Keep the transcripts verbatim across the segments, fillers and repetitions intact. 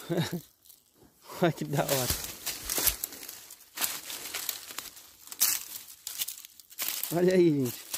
Olha que da hora. Olha aí, gente.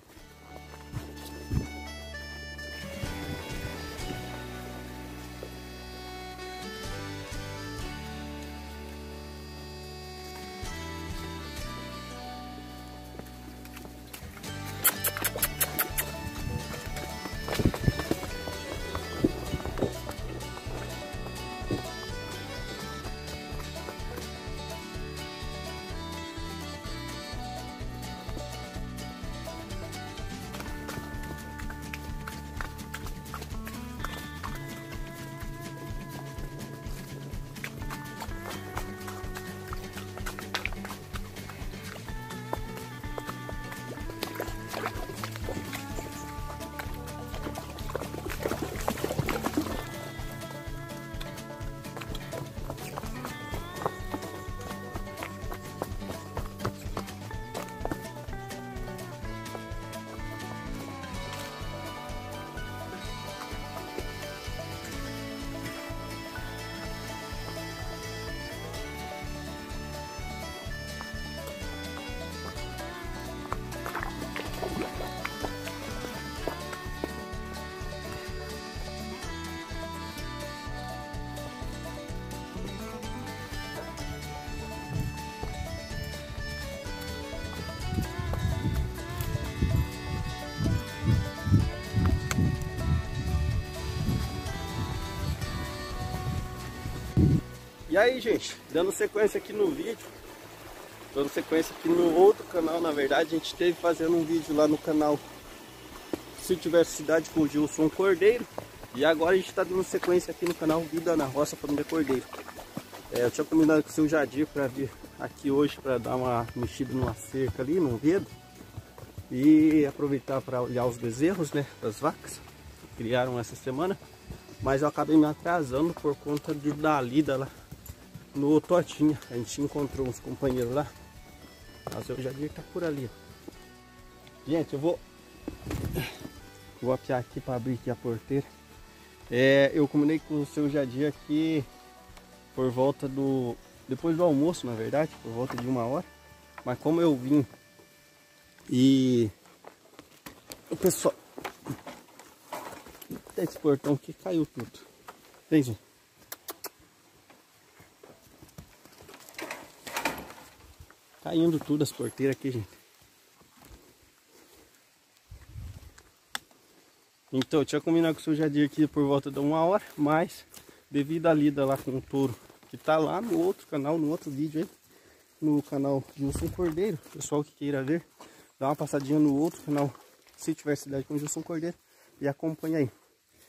E aí, gente, dando sequência aqui no vídeo, dando sequência aqui no outro canal, na verdade, a gente esteve fazendo um vídeo lá no canal Se Tivesse Cidade com o Gilson Cordeiro, e agora a gente está dando sequência aqui no canal Vida na Roça Família Cordeiro. É, eu tinha combinado com o seu Jadir para vir aqui hoje para dar uma mexida numa cerca ali, num vedo, e aproveitar para olhar os bezerros, né, das vacas que criaram essa semana, mas eu acabei me atrasando por conta de, da lida lá no Totinha. A gente encontrou uns companheiros lá. O seu Jadir tá por ali. Gente, eu vou vou apiar aqui para abrir aqui a porteira. É, eu combinei com o seu Jadir aqui por volta do depois do almoço, na verdade, por volta de uma hora. Mas como eu vim e o pessoal, esse portão aqui caiu tudo. Vem, gente. Caindo tudo as porteiras aqui, gente. Então, eu tinha combinado com o seu Jadir aqui por volta de uma hora, mas devido à lida lá com o touro, que tá lá no outro canal, no outro vídeo aí, no canal Gilson Cordeiro, pessoal que queira ver, dá uma passadinha no outro canal, Se Tiver Cidade com o Gilson Cordeiro, e acompanha aí.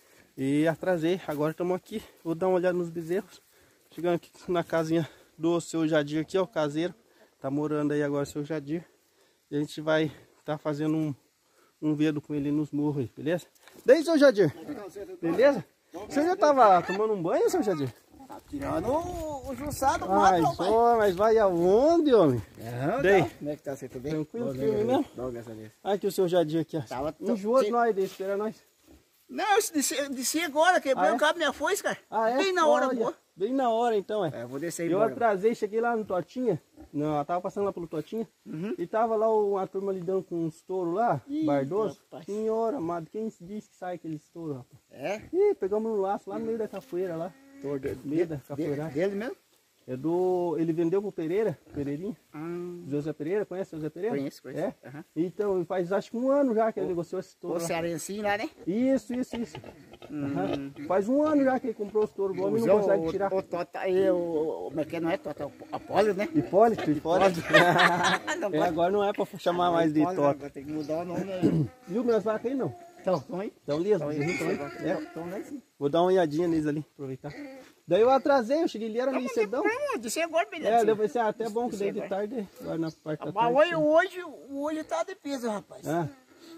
E atrasei, agora estamos aqui, vou dar uma olhada nos bezerros, chegando aqui na casinha do seu Jadir aqui, ó, caseiro. Tá morando aí agora o seu Jadir. E a gente vai estar tá fazendo um, um vedo com ele nos morros aí, beleza? Daí, seu Jadir? Beleza? Você já tava tomando um banho, seu Jadir? Tá tirando o, o juçado, mas, mato, ó, mas vai aonde, homem? Não, Daí? não. Como é que tá? Você tá bem? Tranquilo, firme mesmo? Não, dessa vez. Aqui o seu Jadir aqui, ó. Tava, enjoou de sim. nós, desse, espera nós. Não, eu desci, desci agora, quebrei Ah, é? o cabo da minha foice, cara. Ah, é? Bem na hora, Olha, boa. bem na hora, então, é. É, eu vou descer aí. Eu embora. atrasei, cheguei lá no Totinha. Não, eu tava passando lá pelo Totinha. Uhum. E tava lá uma turma lidando com uns touros lá, Ih, bardoso. rapaz. Senhora amado, quem disse que sai aqueles touros, rapaz? É? Ih, pegamos no laço lá no meio da capoeira lá. Tô de, Meio da de, capoeira. dele mesmo? É do. Ele vendeu pro Pereira, Pereirinha. Ah, José Pereira, conhece o José Pereira? conheço, conheço. É? Uhum. Então, faz acho que um ano já que ele negociou esse touro. O lá. cearencinho lá, né? Isso, isso, isso. Hum. Aham. Faz um ano já que ele comprou os touros. O homem não Usou consegue o, tirar. O Tota aí, o. Como é que não é Tota? Apolo, né? Hipólito, Hipólito. Não É, pode. agora não é pra chamar mais de Hipólito, Tota. agora tem que mudar o nome aí. Viu minhas vacas aí não? Então, estão aí? Estão lias? Estão aí, Estão aí? É. estão aí sim. Vou dar uma olhadinha neles ali, aproveitar. Daí eu atrasei, eu cheguei ali, era meio cedão. Não, disse agora, beleza. É, eu pensei, ah, até bom que daí de tarde, agora na parte da Mas tarde. hoje, hoje, hoje tá de peso, rapaz. Ah,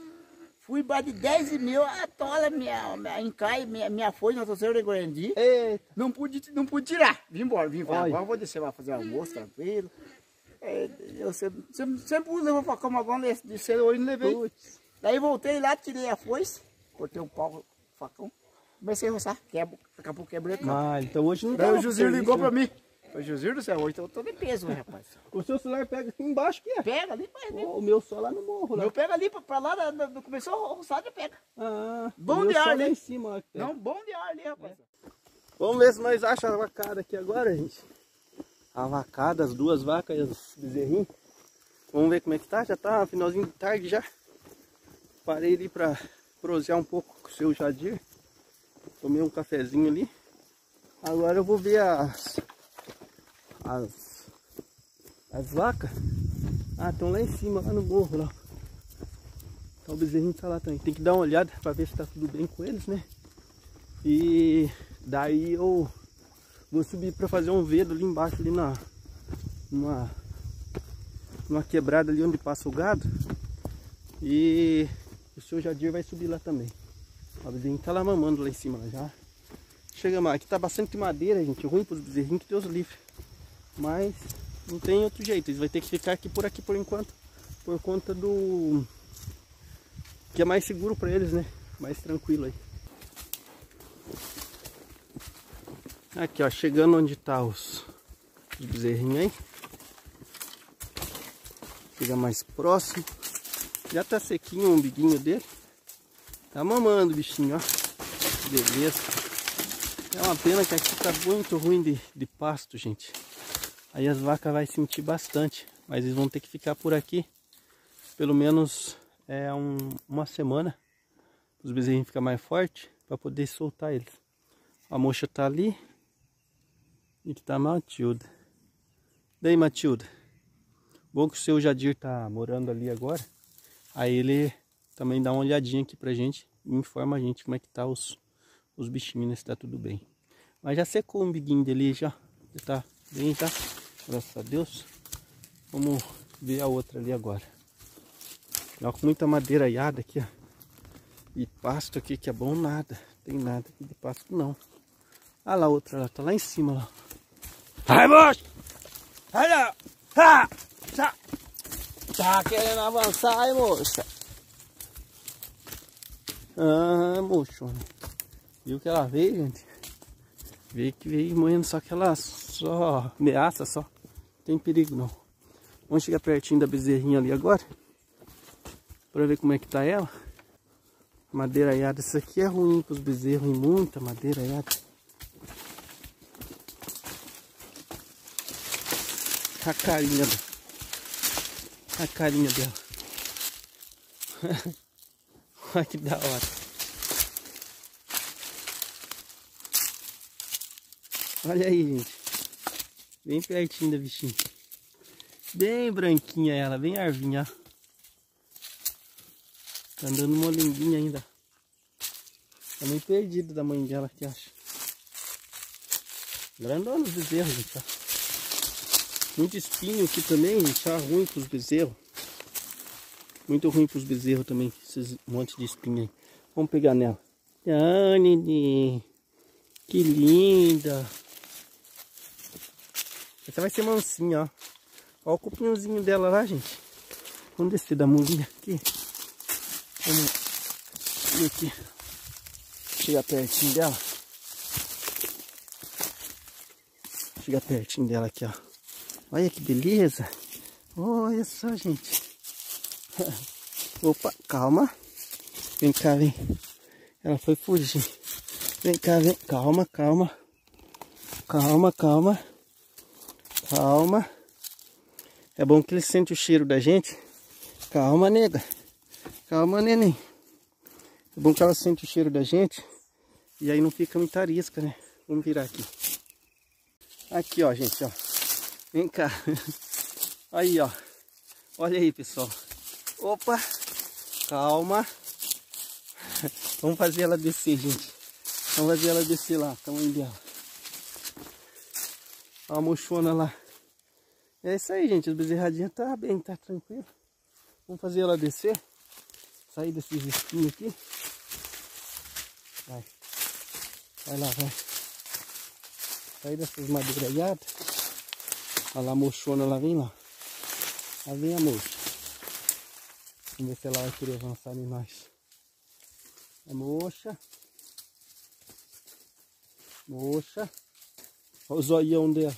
Fui bar de dez mil, a tola, minha, minha encai, minha, minha folha, na torceira de Guarandi. eita, Não pude, não pude tirar. Vim embora, vim embora. Olha. Agora eu vou descer lá fazer almoço, tranquilo. É, eu sempre, sempre, sempre uso levar facão, mas agora de cedo hoje não levei. putz. Daí voltei lá, tirei a foice, cortei um pau, facão. Comecei a roçar, quebra, daqui a pouco quebrei. Ah, então hoje não Daí dá. o Josir ligou pra mim. O Josir do céu, hoje eu tô de peso, né, rapaz? O seu celular pega aqui embaixo que é? Pega ali, mas ali. O meu só lá no morro. O Lá. meu pega ali, pra, pra lá, da, da, começou a roçar, já pega. Ah, Bom o meu de só ar, lá né? em cima. Ó, que pega. Não, bom de ar ali, rapaz. É. Vamos ver se nós achamos a vacada aqui agora, gente. A vacada, as duas vacas e os bezerrinhos. Vamos ver como é que tá. Já tá finalzinho de tarde já. Parei ali pra prosear um pouco com o seu Jadir. Tomei um cafezinho ali. Agora eu vou ver as... As... As vacas. Ah, estão lá em cima, lá no morro lá. Então o bezerrinho tá lá também. Tem que dar uma olhada pra ver se tá tudo bem com eles, né? E daí eu vou subir para fazer um vedo ali embaixo, ali na numa, numa quebrada ali onde passa o gado. E o seu Jadir vai subir lá também. O bezerrinho tá lá mamando lá em cima lá já. Chega mais, aqui tá bastante madeira, gente, ruim para os bezerrinhos, que Deus livre. Mas não tem outro jeito, eles vão ter que ficar aqui por aqui por enquanto, por conta do que é mais seguro para eles, né? Mais tranquilo aí. Aqui, ó, chegando onde tá os, os bezerrinhos aí. Chega mais próximo. Já tá sequinho o umbiguinho dele. Tá mamando o bichinho, ó. Beleza. É uma pena que aqui tá muito ruim de, de pasto, gente. Aí as vacas vai sentir bastante. Mas eles vão ter que ficar por aqui pelo menos é, um, uma semana. Os bezerrinhos ficam mais fortes para poder soltar eles. A mocha tá ali. E que tá a Matilda. Daí, Matilda. Bom que o seu Jadir tá morando ali agora. Aí ele também dá uma olhadinha aqui pra gente. E informa a gente como é que tá os, os bichinhos, né? Se tá tudo bem. Mas já secou o umbiguinho dele já. Já tá bem, tá? Graças a Deus. Vamos ver a outra ali agora. Ó, com muita madeira aiada aqui, ó. E pasto aqui que é bom nada. Tem nada aqui de pasto não. Olha lá a outra, ela tá lá em cima lá. Vai, moço! Olha! Ah! Tá! Tá querendo avançar aí, moça? Ah, moço. Viu que ela veio, gente? Veio que veio moendo, só que ela só ameaça, só. Não tem perigo não. Vamos chegar pertinho da bezerrinha ali agora. Pra ver como é que tá ela. Madeira aiada, isso aqui é ruim para os bezerros, ruim, muita madeira aiada. A carinha dela. A carinha dela. Olha que da hora. Olha aí, gente. Bem pertinho da bichinha. Bem branquinha ela, bem arvinha. Tá andando molinguinha ainda. Tá meio perdido da mãe dela aqui, acho. Grandona os bezerros, gente. Ó. Muito espinho aqui também, gente. Tá ruim pros bezerros. Muito ruim pros bezerros também. Esses montes de espinho aí. Vamos pegar nela. Ah, Nini. Que linda. Essa vai ser mansinha, ó. Olha o cupinhozinho dela lá, gente. Vamos descer da mulinha aqui. Vamos vir aqui. Chegar pertinho dela. Chegar pertinho dela aqui, ó. Olha que beleza. Olha só, gente. Opa, calma. Vem cá, vem. Ela foi fugir. Vem cá, vem. Calma, calma. Calma, calma. Calma. É bom que ele sente o cheiro da gente. Calma, nega. Calma, neném. É bom que ela sente o cheiro da gente. E aí não fica muita arisca, né? Vamos virar aqui. Aqui, ó, gente, ó. Vem cá. Aí, ó. Olha aí, pessoal. Opa. Calma. Vamos fazer ela descer, gente. Vamos fazer ela descer lá, o tamanho dela. Olha a mochona lá. É isso aí, gente. As bezerradinhas tá bem, tá tranquilo. Vamos fazer ela descer. Sair desses espinhos aqui. Vai. Vai lá, vai. Sair dessas madeiras aiadas. Olha lá a mochona, lá vem lá. Lá vem a mocha. Vamos ver se ela vai querer avançar em nós. A mocha. Poxa. Olha o zoião dela.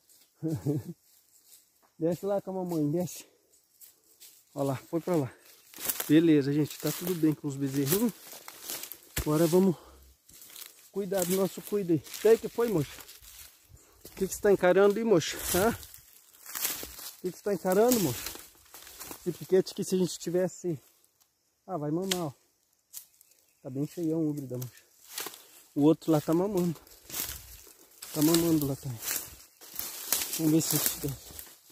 Desce lá com a mamãe, desce. Olha lá, foi pra lá. Beleza, gente, tá tudo bem com os bezerrinhos. Agora vamos cuidar do nosso cuida aí. E aí, que foi, moça? O que, que você tá encarando aí, moça? Hã? O que, que você tá encarando, moça? Esse piquete que se a gente tivesse... Ah, vai mamar, ó. Tá bem cheião o híbrido, moça. O outro lá tá mamando. Tá mamando lá também. Vamos ver se a gente desce.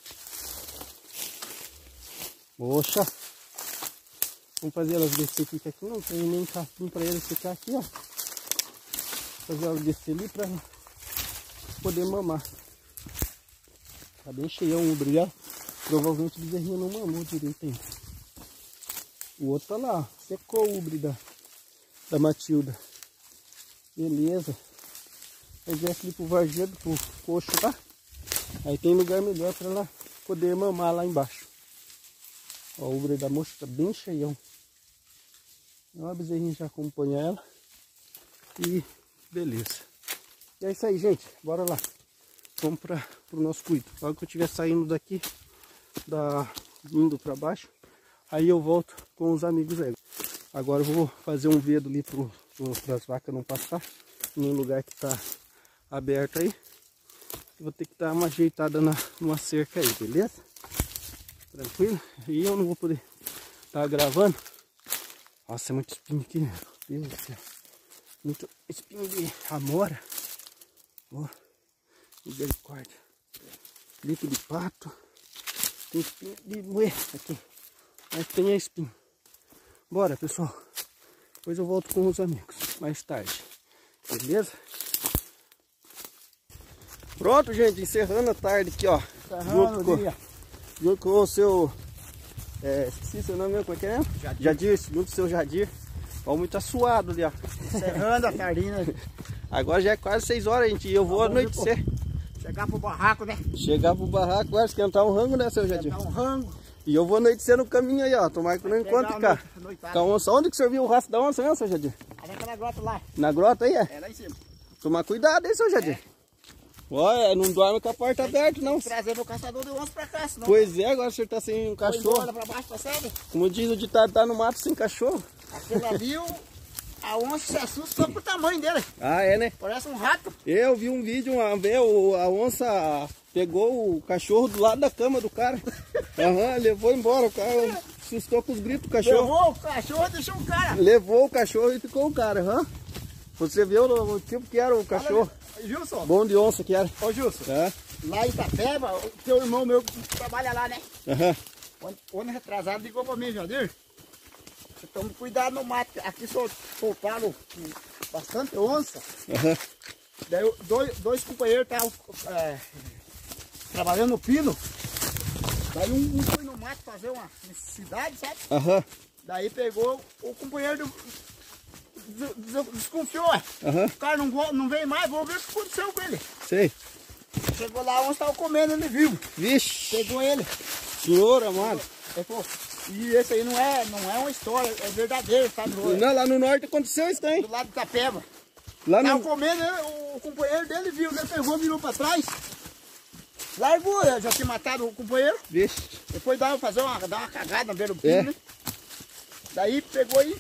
Poxa. Vamos fazer elas descer aqui, que aqui não tem nem capim para elas ficar aqui, ó. Fazer elas descer ali para poder mamar. Tá bem cheião o brilhar. Provavelmente o bezerrinho não mamou direito ainda. O outro tá lá, ó. Secou o ubre da, da Matilda. Beleza. Aí desce ali pro varzedo, pro coxo lá. Aí tem lugar melhor para ela poder mamar lá embaixo. Ó, o ubre da moça tá bem cheião. Ó, a bezerrinha já acompanha ela. E beleza. E é isso aí, gente. Bora lá. Vamos para o nosso cuido. Logo que eu estiver saindo daqui, da, indo para baixo, aí eu volto com os amigos aí. Agora eu vou fazer um vedo ali para as vacas não passar. Num lugar que tá aberto aí. Vou ter que dar uma ajeitada na, numa cerca aí, beleza? Tranquilo? E eu não vou poder estar tá gravando. Nossa, é muito espinho aqui, meu Deus do céu. Muito espinho de amora. Ó, misericórdia. Grito de pato. Tem espinho de bué aqui. Mas tem a espinho. Bora, pessoal. Depois eu volto com os amigos mais tarde. Beleza? Pronto, gente. Encerrando a tarde aqui, ó. Encerrando o dia. Junto com o seu... É, esqueci seu nome mesmo, como é que é? Jadir. Jadir, junto com o seu Jadir. Ó, muito assuado ali, ó. Encerrando a tardinha. Agora já é quase seis horas, gente. E eu vou anoitecer. Chegar pro barraco, né? Chegar pro barraco, vai esquentar um rango, né, seu Jadir? Esquentar um rango. E eu vou anoitecer no caminho aí, ó. Tomara que não encontre, cara. Com a onça. Onde que o senhor viu o rastro da onça, né, seu Jadir? Ali naquela grota lá. Na grota aí, é? É, lá em cima. Tomar cuidado aí, seu Jadir. É. Olha, não dorme com a porta aberta, não. Trazer meu caçador de onça pra cá, senão... Pois é, agora o senhor tá sem um cachorro. Olha pra baixo, percebe? Como diz o ditado, tá no mato sem cachorro. Aquele ali, o... a onça se assusta só pro tamanho dele. Ah, é, né? Parece um rato. Eu vi um vídeo uma vez, a onça pegou o cachorro do lado da cama do cara. Aham, uhum, levou embora, o cara assustou com os gritos do cachorro. Levou o cachorro e deixou o cara. Levou o cachorro e ficou o cara, aham. Uhum. Você viu o, o tipo que era o cachorro? Gilson. Bom de onça que era. Ô Gilson, é. Lá em Itapeba, o teu irmão meu que trabalha lá, né? Aham. Uhum. Quando retrasado, ligou pra mim, Jadir. Você toma cuidado no mato. Aqui sol, soltaram bastante onça. Uhum. Daí dois, dois companheiros estavam é, trabalhando no pino. Daí um, um foi no mato fazer uma necessidade, sabe? Aham. Daí pegou o companheiro do, do, do, desconfiou. Uhum. O cara não, não veio mais, vou ver o que aconteceu com ele. Sei. Chegou lá, onde estava comendo ele vivo. Vixe. Pegou ele. Senhor amado. Ele falou, e esse aí não é, não é uma história, é verdadeiro, sabe? Não, lá no norte aconteceu isso, hein? Do lado de Itapeba. Lá Tava no... comendo, o companheiro dele viu, ele pegou, virou pra trás. Largou, já tinha matado o companheiro. Vixe. Depois dava fazer uma, dar uma cagada na beira do pino, é. né? Daí pegou e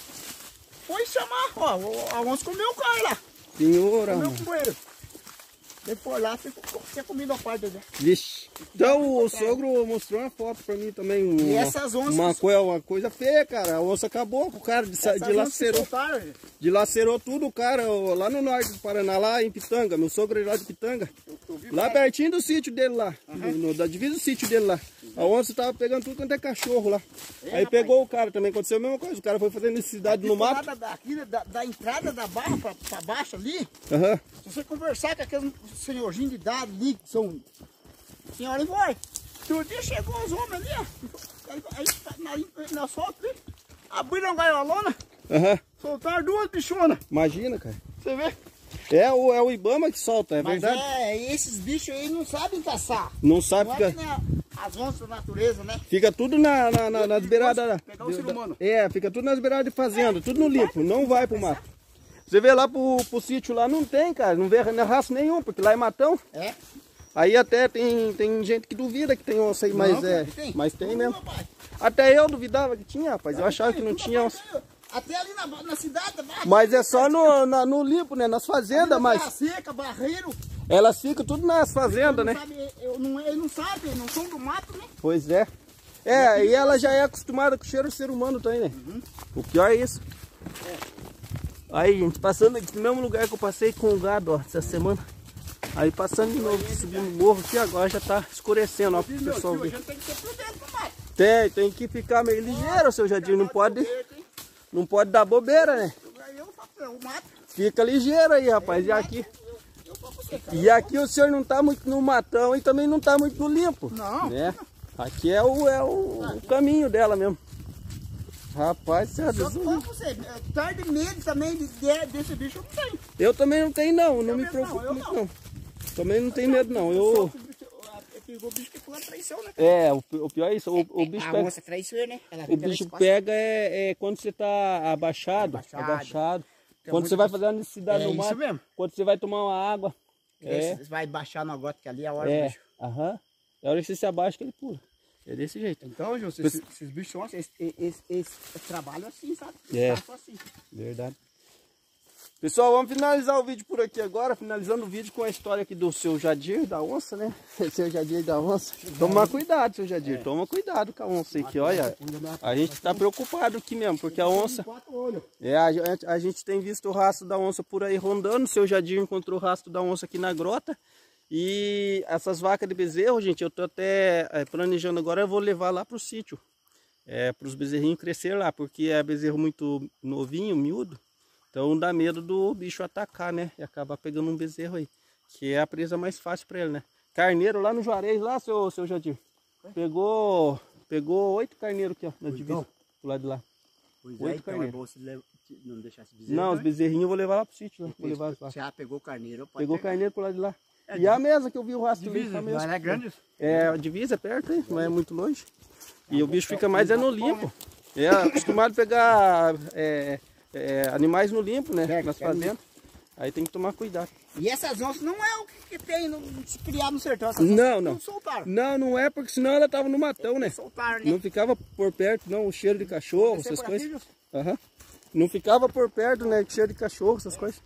foi chamar, ó, a onça comeu o cara lá. Senhora, comeu mano. o companheiro. Depois lá, ficou, tinha comido a parte dele. Vixe. Então o sogro mostrou uma foto pra mim também. Uma, e essas onças... Uma coisa, uma coisa feia, cara. A onça acabou com o cara, de, dilacerou. Dilacerou tudo o cara, lá no norte do Paraná, lá em Pitanga. Meu sogro é lá de Pitanga. Eu, eu lá mais. Pertinho do sítio dele lá. Uhum. No, no, da divisa do sítio dele lá. A onça tava pegando tudo quanto é cachorro lá. É, aí rapaz. Pegou o cara também, aconteceu a mesma coisa. O cara foi fazendo necessidade aqui no mato. Da, aqui da, da entrada da barra pra, pra baixo ali, uhum. Se você conversar com aqueles senhorzinhos de idade ali, que são senhora e vai. Outro dia chegou os homens ali, ó. Aí, aí na, na solta ali, abriram a gaiolona, uhum. Soltaram duas bichonas. Imagina, cara. Você vê? É o, é o Ibama que solta, é mas verdade? É, esses bichos aí não sabem caçar. Não sabe, não fica... é que nem as onças da natureza, né? Fica tudo na, na, na, nas beiradas. Pegar o ser humano. É, fica tudo nas beiradas de fazenda, é, tudo no limpo, não vai pro mato. Você vê lá pro, pro sítio lá, não tem, cara. Não vê rastro nenhum, porque lá é matão. É. Aí até tem, tem gente que duvida que tem onça aí, mas não, é. tem. Mas tem Não, mesmo. rapaz. Até eu duvidava que tinha, rapaz. Eu Não, achava tem, que não tudo tinha rapaz, onça. Até ali na, na cidade. Mas é só no, na, no limpo, né? Nas fazendas, mas. Terra seca, barreiro. Elas ficam tudo nas fazendas, né? Sabe, eu não, eles não sabem, não são do mato, né? Pois é. É, e ela já é acostumada com o cheiro do ser humano também, né? Uhum. O pior é isso. É. Aí, gente, passando aqui no mesmo lugar que eu passei com o gado, ó, essa semana. Aí passando de novo, subindo o morro aqui, agora já tá escurecendo, ó, pro pessoal Meu ver. tio, a gente tem que ter prudente com o mato. Tem, tem que ficar meio ligeiro, seu Jadir, não pode, não pode dar bobeira, né? Eu faço, o mato. Fica ligeiro aí, rapaz, e aqui... Eu pra você, cara. E aqui o senhor não tá muito no matão e também não tá muito no limpo. Não. Né? Aqui é o, é o, o caminho dela mesmo. Rapaz, você é Só do... que pra você, tarde medo também de, de, desse bicho eu não tenho. Eu também não tenho não, não Eu me mesmo preocupo não, eu muito não. não. Também não tenho medo não. Eu... Pegou o bicho que pula traição, né? É, o, o pior é isso, o, o bicho A pega, onça traiçoeira, né? Ela o vem pelas bicho costas. pega é, é quando você tá abaixado, Abaixado. agachado. Tem Quando muito você vai que- fazer a necessidade É no isso mato, mesmo. quando você vai tomar uma água. É, Esse vai baixar no gótico ali, a hora do é, bicho. aham. É a hora que você se abaixa que ele pula. É desse jeito. Então, Jô, esses, esses bichos são assim, esse, esse, esse trabalho assim, sabe? É. Tá só assim. Verdade. Pessoal, vamos finalizar o vídeo por aqui agora, finalizando o vídeo com a história aqui do seu Jadir, da onça, né? Seu Jadir da onça. Toma cuidado, seu Jadir, toma cuidado com a onça aqui, olha. A gente tá preocupado aqui mesmo, porque a onça... Quatro olhos. É, a, gente- a gente tem visto o rastro da onça por aí rondando, o seu Jadir encontrou o rastro da onça aqui na grota. E essas vacas de bezerro, gente, eu tô até é, planejando agora, eu vou levar lá pro sítio. É, para os bezerrinhos crescer lá, porque é bezerro muito novinho, miúdo. Então dá medo do bicho atacar, né? E acabar pegando um bezerro aí. Que é a presa mais fácil para ele, né? Carneiro lá no Juarez, lá, seu, seu Jadir. Pegou, pegou oito carneiros aqui, ó, na divisa. Do lado de lá. Pois Oito é, então é carneiros. bom você leva- não deixar esse bezerro. Não, os né? bezerrinhos eu vou levar lá pro sítio. Lá. Vou levar lá. Já pegou carneiro, pode Pegou pegar. carneiro pro lado de lá. É, E a mesa que eu vi o rastro ali, Divisa, a mesa. ela é grande. É, a divisa é perto, hein? Não é muito longe. E o bicho fica mais é no limpo. É acostumado a pegar é, é, animais no limpo, né? É, Nas é fazendas. Aí tem que tomar cuidado. E essas onças não é o que, que tem no, se criar no sertão. Essas Não, onças não. soltaram. Não, não é porque senão ela tava no matão, né? Soltaram, né? Não ficava por perto, não, o cheiro de cachorro, Descer essas por aqui, coisas. Jô. Aham. Não ficava por perto, né? Cheiro de cachorro, essas coisas.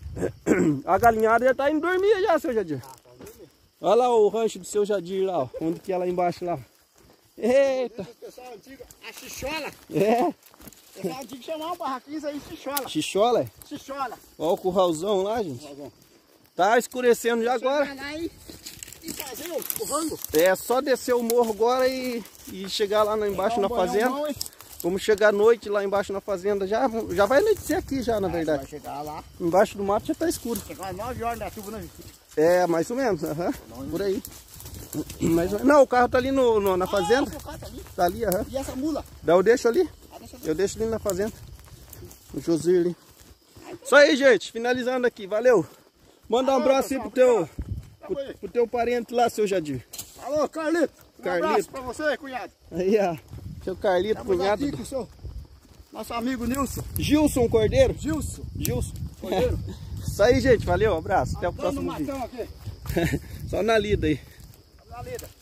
A galinhada já tá indo dormir já, seu Jadir. Olha lá o rancho do seu Jadir lá, ó. Onde que é lá embaixo lá. Eita! O pessoal antigo, a xixola. É, O pessoal antigo chamava um barraquinho isso aí, xixola. xixola. é? Xixola. Olha o curralzão lá, gente. Tá escurecendo já agora. Chegar lá e, e fazer o, o rango. É só descer o morro agora e, e chegar lá embaixo Dá na um banhão fazenda. bom, hein? Vamos chegar à noite lá embaixo na fazenda já. Já vai anoitecer aqui já, na Vai verdade. chegar lá. Embaixo do mato já tá escuro. Chegar às nove horas da chuva, né? É, mais ou menos, aham. Por aí. Mais ou menos. Não, o carro tá ali no, no- na fazenda. Ah, o cara tá ali. Tá ali, aham. E essa mula? Daí eu deixo ali. Ah, deixa eu ver. Eu deixo ali na fazenda. O Josir ali. Isso aí, gente. Finalizando aqui. Valeu. Manda um Alô, abraço aí pro pessoal. teu, pro, pro teu parente lá, seu Jadir. Alô, Carlito. Um Carlito. abraço pra você, cunhado. Aí, ó. Seu Carlito, Estamos cunhado. aqui do- com o seu, nosso amigo Nilson. Gilson Cordeiro. Gilson. Gilson. Cordeiro. Isso aí, gente. Valeu. Um abraço. Até o Antônio próximo vídeo. Matão aqui. Só na lida aí. Na lida.